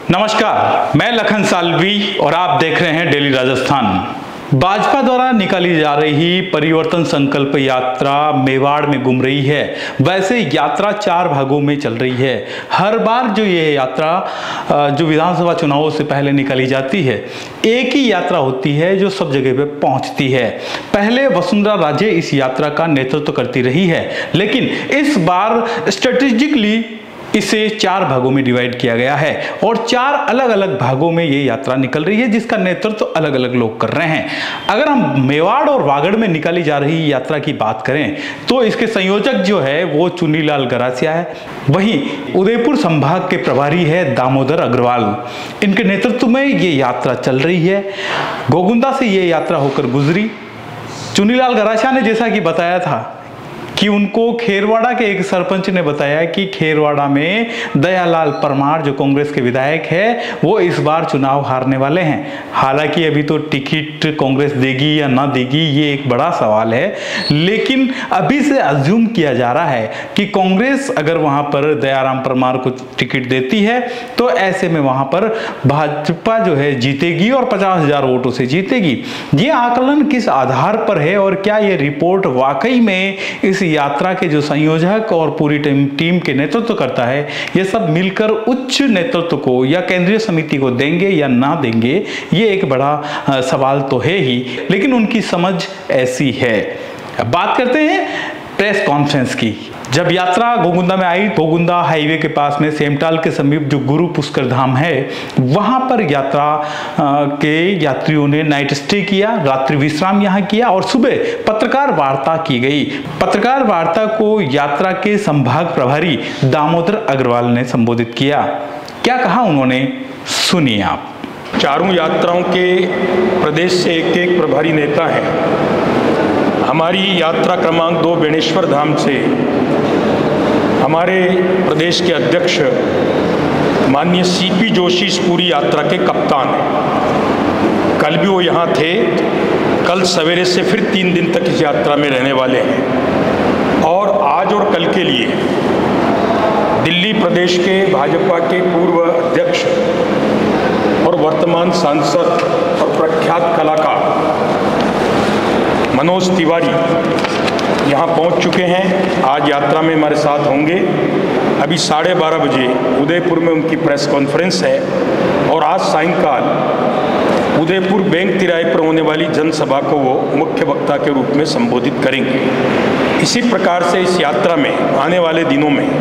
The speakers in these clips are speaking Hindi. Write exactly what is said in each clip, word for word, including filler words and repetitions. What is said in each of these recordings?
नमस्कार, मैं लखन सालवी और आप देख रहे हैं डेली राजस्थान। भाजपा द्वारा निकाली जा रही परिवर्तन संकल्प यात्रा मेवाड़ में घूम रही है। वैसे यात्रा चार भागों में चल रही है। हर बार जो ये यात्रा जो विधानसभा चुनावों से पहले निकाली जाती है, एक ही यात्रा होती है जो सब जगह पे पहुंचती है। पहले वसुंधरा राजे इस यात्रा का नेतृत्व करती रही है, लेकिन इस बार स्ट्रेटेजिकली इसे चार भागों में डिवाइड किया गया है और चार अलग अलग भागों में ये यात्रा निकल रही है, जिसका नेतृत्व अलग अलग लोग कर रहे हैं। अगर हम मेवाड़ और वागड़ में निकाली जा रही यात्रा की बात करें तो इसके संयोजक जो है वो चुन्नीलाल गरासिया है। वहीं उदयपुर संभाग के प्रभारी है दामोदर अग्रवाल। इनके नेतृत्व में ये यात्रा चल रही है। गोगुंदा से ये यात्रा होकर गुजरी। चुन्नीलाल गरासिया ने जैसा कि बताया था कि उनको खेरवाड़ा के एक सरपंच ने बताया कि खेरवाड़ा में दयालाल परमार जो कांग्रेस के विधायक है वो इस बार चुनाव हारने वाले हैं। हालांकि अभी तो टिकट कांग्रेस देगी या ना देगी ये एक बड़ा सवाल है, लेकिन अभी से अज्यूम किया जा रहा है कि कांग्रेस अगर वहां पर दयाराम परमार को टिकट देती है तो ऐसे में वहां पर भाजपा जो है जीतेगी और पचास हजार वोटों से जीतेगी। ये आकलन किस आधार पर है और क्या ये रिपोर्ट वाकई में इस यात्रा के जो संयोजक और पूरी टीम टीम के नेतृत्व करता है, ये सब मिलकर उच्च नेतृत्व को या केंद्रीय समिति को देंगे या ना देंगे, ये एक बड़ा सवाल तो है ही, लेकिन उनकी समझ ऐसी है। बात करते हैं प्रेस कॉन्फ्रेंस की। जब यात्रा गोगुंदा में आई, गोगुंदा हाईवे के पास में सेमटाल के समीप जो गुरु पुष्कर धाम है, वहां पर यात्रा के यात्रियों ने नाइट स्टे किया, रात्रि विश्राम यहां किया और सुबह पत्रकार वार्ता की गई। पत्रकार वार्ता को यात्रा के संभाग प्रभारी दामोदर अग्रवाल ने संबोधित किया। क्या कहा उन्होंने, सुनिए आप। चारों यात्राओं के प्रदेश से एक एक प्रभारी नेता हैं। हमारी यात्रा क्रमांक दो बेणेश्वर धाम से हमारे प्रदेश के अध्यक्ष माननीय सीपी जोशी इस पूरी यात्रा के कप्तान हैं। कल भी वो यहाँ थे। कल सवेरे से फिर तीन दिन तक इस यात्रा में रहने वाले हैं और आज और कल के लिए दिल्ली प्रदेश के भाजपा के पूर्व अध्यक्ष और वर्तमान सांसद और प्रख्यात कलाकार मनोज तिवारी यहाँ पहुँच चुके हैं। आज यात्रा में हमारे साथ होंगे। अभी साढ़े बारह बजे उदयपुर में उनकी प्रेस कॉन्फ्रेंस है और आज सायंकाल उदयपुर बैंक तिराहे पर होने वाली जनसभा को वो मुख्य वक्ता के रूप में संबोधित करेंगे। इसी प्रकार से इस यात्रा में आने वाले दिनों में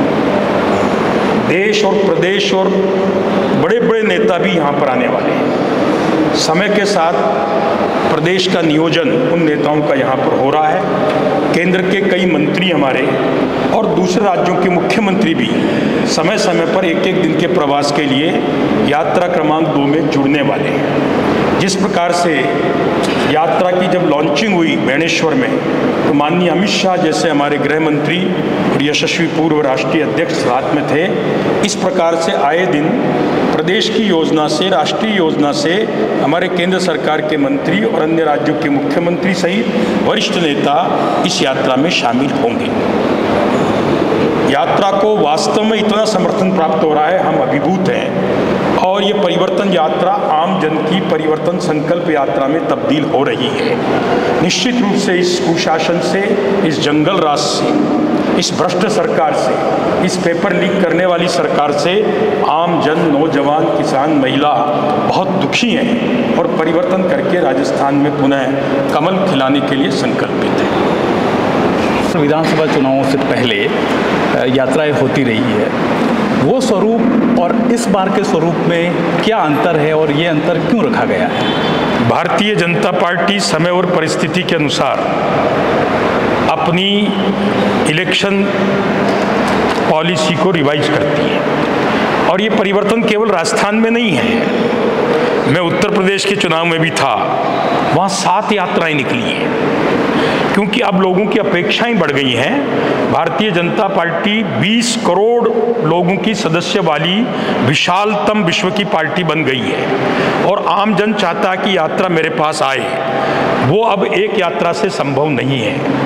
देश और प्रदेश और बड़े बड़े नेता भी यहाँ पर आने वाले हैं। समय के साथ प्रदेश का नियोजन उन नेताओं का यहाँ पर हो रहा है। केंद्र के कई मंत्री हमारे और दूसरे राज्यों के मुख्यमंत्री भी समय समय पर एक एक दिन के प्रवास के लिए यात्रा क्रमांक दो में जुड़ने वाले हैं। जिस प्रकार से यात्रा की जब लॉन्चिंग हुई बेणेश्वर में, तो माननीय अमित शाह जैसे हमारे गृह मंत्री और यशस्वी पूर्व राष्ट्रीय अध्यक्ष साथ में थे। इस प्रकार से आए दिन प्रदेश की योजना से, राष्ट्रीय योजना से हमारे केंद्र सरकार के मंत्री और अन्य राज्यों के मुख्यमंत्री सहित वरिष्ठ नेता इस यात्रा में शामिल होंगे। यात्रा को वास्तव में इतना समर्थन प्राप्त हो रहा है, हम अभिभूत हैं और ये परिवर्तन यात्रा आम जन की परिवर्तन संकल्प यात्रा में तब्दील हो रही है। निश्चित रूप से इस कुशासन से, इस जंगल राज से, इस भ्रष्ट सरकार से, इस पेपर लीक करने वाली सरकार से आम जन, नौजवान, किसान, महिला बहुत दुखी हैं और परिवर्तन करके राजस्थान में पुनः कमल खिलाने के लिए संकल्पित हैं। विधानसभा चुनावों से पहले यात्राएं होती रही है, वो स्वरूप और इस बार के स्वरूप में क्या अंतर है और ये अंतर क्यों रखा गया है? भारतीय जनता पार्टी समय और परिस्थिति के अनुसार अपनी इलेक्शन पॉलिसी को रिवाइज करती है और ये परिवर्तन केवल राजस्थान में नहीं है। मैं उत्तर प्रदेश के चुनाव में भी था, वहाँ सात यात्राएं निकली हैं क्योंकि अब लोगों की अपेक्षाएं बढ़ गई हैं। भारतीय जनता पार्टी बीस करोड़ लोगों की सदस्य वाली विशालतम विश्व की पार्टी बन गई है और आम जन चाहता है कि यात्रा मेरे पास आए। वो अब एक यात्रा से संभव नहीं है।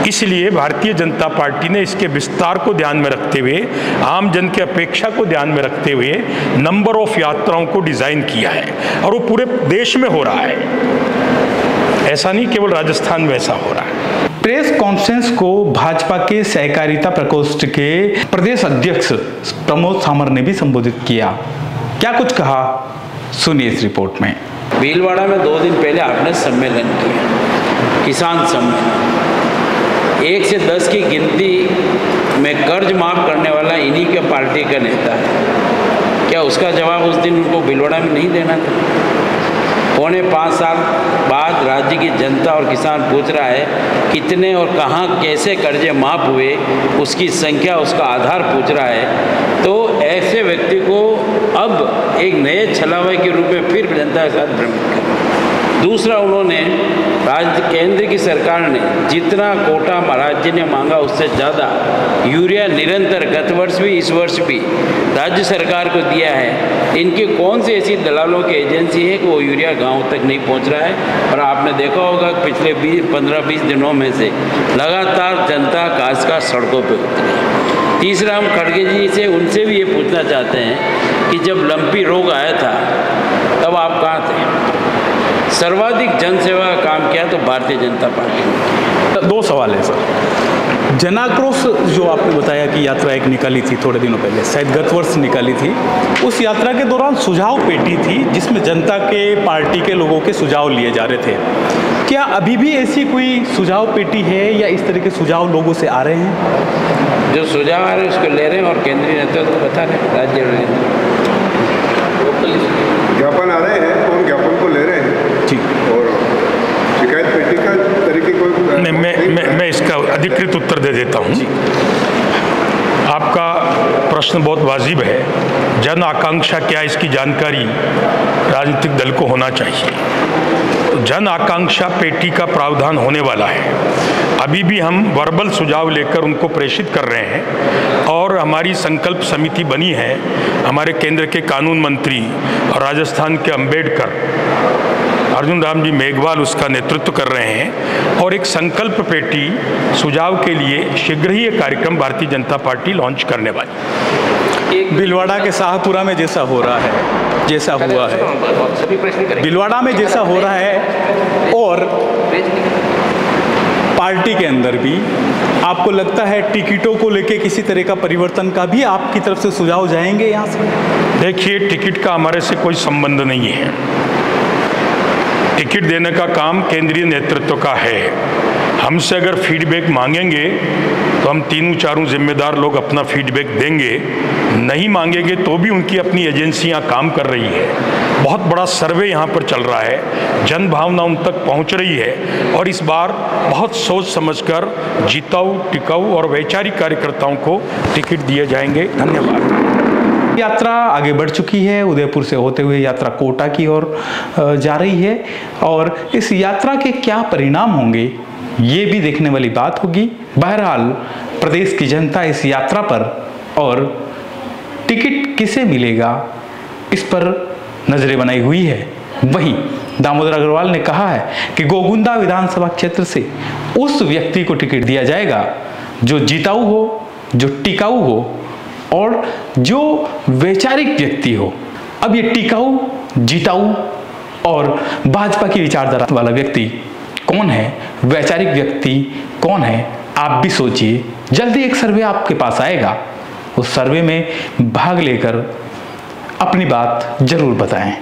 इसलिए भारतीय जनता पार्टी ने इसके विस्तार को ध्यान में रखते हुए, आम जन की अपेक्षा को ध्यान में रखते हुए नंबर ऑफ यात्राओं को डिजाइन किया है, और वो पूरे देश में हो रहा है, ऐसा नहीं केवल राजस्थान में ऐसा हो रहा है। प्रेस कॉन्फ्रेंस को भाजपा के सहकारिता प्रकोष्ठ के प्रदेश अध्यक्ष प्रमोद सामर ने भी संबोधित किया। क्या कुछ कहा, सुनिए इस रिपोर्ट में। भीलवाड़ा में दो दिन पहले आपने सम्मेलन किया, किसान सम्मेलन। एक से दस की गिनती में कर्ज माफ करने वाला इन्हीं के पार्टी का नेता है। क्या उसका जवाब उस दिन उनको भीलवाड़ा में नहीं देना था? पौने पाँच साल बाद राज्य की जनता और किसान पूछ रहा है कितने और कहाँ कैसे कर्जे माफ हुए, उसकी संख्या, उसका आधार पूछ रहा है। तो ऐसे व्यक्ति को अब एक नए छलावे के रूप में फिर जनता के साथ भ्रमित कर। दूसरा, उन्होंने राज्य केंद्र की सरकार ने जितना कोटा राज्य ने मांगा उससे ज़्यादा यूरिया निरंतर गत वर्ष भी इस वर्ष भी राज्य सरकार को दिया है। इनकी कौन सी ऐसी दलालों की एजेंसी है कि वो यूरिया गांव तक नहीं पहुंच रहा है? और आपने देखा होगा पिछले बीस पंद्रह बीस दिनों में से लगातार जनता काज का सड़कों पर उतरी। तीसरा, हम खड़गे जी से उनसे भी ये पूछना चाहते हैं कि जब लंपी रोग आया था तब आप कहाँ थे? सर्वाधिक जनसेवा का काम किया तो भारतीय जनता पार्टी ने। दो सवाल है सर। जनाक्रोश जो आपने बताया कि यात्रा एक निकाली थी थोड़े दिनों पहले, शायद गत वर्ष निकाली थी, उस यात्रा के दौरान सुझाव पेटी थी जिसमें जनता के पार्टी के लोगों के सुझाव लिए जा रहे थे। क्या अभी भी ऐसी कोई सुझाव पेटी है या इस तरह के सुझाव लोगों से आ रहे हैं? जो सुझाव आ रहे हैं उसको ले रहे हैं और केंद्रीय नेतृत्व तो बता रहे हैं, राज्य ज्ञापन आ रहे हैं और ज्ञापन को ले रहे हैं। ठीक। और शिकायत पेटी का तरीके कोई नहीं, मैं मैं मैं इसका अधिकृत उत्तर दे देता हूँ। आपका प्रश्न बहुत वाजिब है। जन आकांक्षा क्या, इसकी जानकारी राजनीतिक दल को होना चाहिए। तो जन आकांक्षा पेटी का प्रावधान होने वाला है। अभी भी हम वर्बल सुझाव लेकर उनको प्रेषित कर रहे हैं, और हमारी संकल्प समिति बनी है। हमारे केंद्र के कानून मंत्री और राजस्थान के अंबेडकर अर्जुन राम जी मेघवाल उसका नेतृत्व कर रहे हैं, और एक संकल्प पेटी सुझाव के लिए शीघ्र ही एक कार्यक्रम भारतीय जनता पार्टी लॉन्च करने वाली। भीलवाड़ा के शाहपुरा में जैसा हो रहा है, जैसा हुआ है भीलवाड़ा में जैसा हो रहा है, और पार्टी के अंदर भी आपको लगता है टिकटों को लेके किसी तरह का परिवर्तन का भी आपकी तरफ से सुझाव जाएंगे यहाँ से? देखिए, टिकट का हमारे से कोई संबंध नहीं है। टिकट देने का काम केंद्रीय नेतृत्व का है। हमसे अगर फीडबैक मांगेंगे तो हम तीनों चारों जिम्मेदार लोग अपना फीडबैक देंगे। नहीं मांगेंगे तो भी उनकी अपनी एजेंसियां काम कर रही है। बहुत बड़ा सर्वे यहाँ पर चल रहा है, जन भावना उन तक पहुँच रही है, और इस बार बहुत सोच समझकर जिताऊ, टिकाऊ और वैचारिक कार्यकर्ताओं को टिकट दिए जाएंगे। धन्यवाद। यात्रा आगे बढ़ चुकी है। उदयपुर से होते हुए यात्रा कोटा की ओर जा रही है, और इस यात्रा के क्या परिणाम होंगे ये भी देखने वाली बात होगी। बहरहाल प्रदेश की जनता इस यात्रा पर, और टिकट किसे मिलेगा इस पर नजरें बनाई हुई है। वहीं दामोदर अग्रवाल ने कहा है कि गोगुंदा विधानसभा क्षेत्र से उस व्यक्ति को टिकट दिया जाएगा जो जिताऊ हो, जो टिकाऊ हो और जो वैचारिक व्यक्ति हो। अब ये टिकाऊ, जिताऊ और भाजपा की विचारधारा वाला व्यक्ति कौन है, वैचारिक व्यक्ति कौन है, आप भी सोचिए। जल्दी एक सर्वे आपके पास आएगा, उस सर्वे में भाग लेकर अपनी बात जरूर बताएं।